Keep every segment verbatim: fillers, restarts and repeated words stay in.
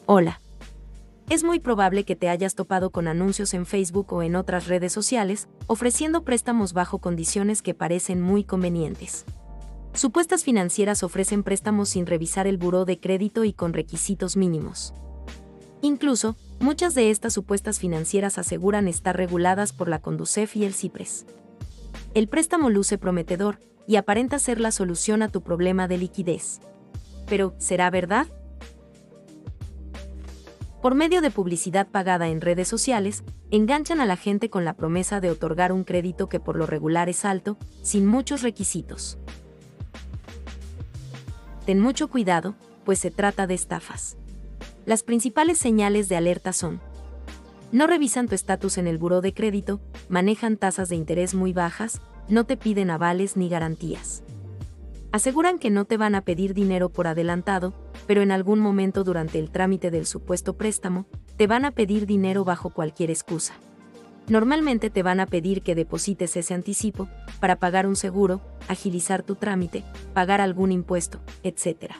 Hola. Es muy probable que te hayas topado con anuncios en Facebook o en otras redes sociales, ofreciendo préstamos bajo condiciones que parecen muy convenientes. Supuestas financieras ofrecen préstamos sin revisar el buró de crédito y con requisitos mínimos. Incluso, muchas de estas supuestas financieras aseguran estar reguladas por la Conducef y el CIPRES. El préstamo luce prometedor y aparenta ser la solución a tu problema de liquidez. Pero, ¿será verdad? Por medio de publicidad pagada en redes sociales, enganchan a la gente con la promesa de otorgar un crédito que por lo regular es alto, sin muchos requisitos. Ten mucho cuidado, pues se trata de estafas. Las principales señales de alerta son: no revisan tu estatus en el buró de crédito, manejan tasas de interés muy bajas, no te piden avales ni garantías. Aseguran que no te van a pedir dinero por adelantado, pero en algún momento durante el trámite del supuesto préstamo, te van a pedir dinero bajo cualquier excusa. Normalmente te van a pedir que deposites ese anticipo para pagar un seguro, agilizar tu trámite, pagar algún impuesto, etcétera.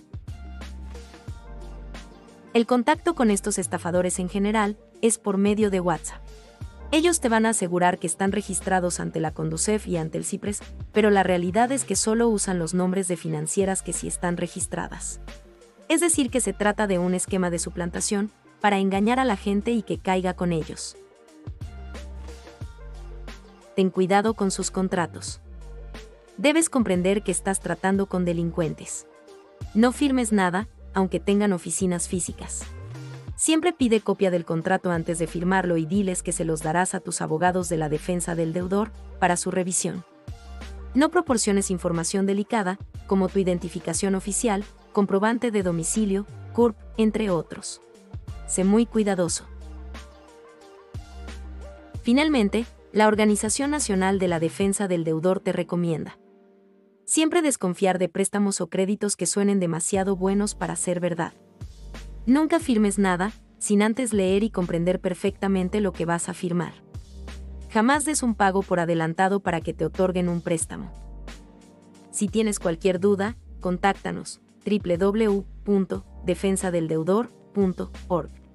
El contacto con estos estafadores en general es por medio de WhatsApp. Ellos te van a asegurar que están registrados ante la Conducef y ante el CIPRES, pero la realidad es que solo usan los nombres de financieras que sí están registradas. Es decir, que se trata de un esquema de suplantación para engañar a la gente y que caiga con ellos. Ten cuidado con sus contratos. Debes comprender que estás tratando con delincuentes. No firmes nada, aunque tengan oficinas físicas. Siempre pide copia del contrato antes de firmarlo y diles que se los darás a tus abogados de la defensa del deudor para su revisión. No proporciones información delicada, como tu identificación oficial, comprobante de domicilio, C U R P, entre otros. Sé muy cuidadoso. Finalmente, la Organización Nacional de la Defensa del Deudor te recomienda: siempre desconfiar de préstamos o créditos que suenen demasiado buenos para ser verdad. Nunca firmes nada, sin antes leer y comprender perfectamente lo que vas a firmar. Jamás des un pago por adelantado para que te otorguen un préstamo. Si tienes cualquier duda, contáctanos: doble u doble u doble u punto defensa del deudor punto org.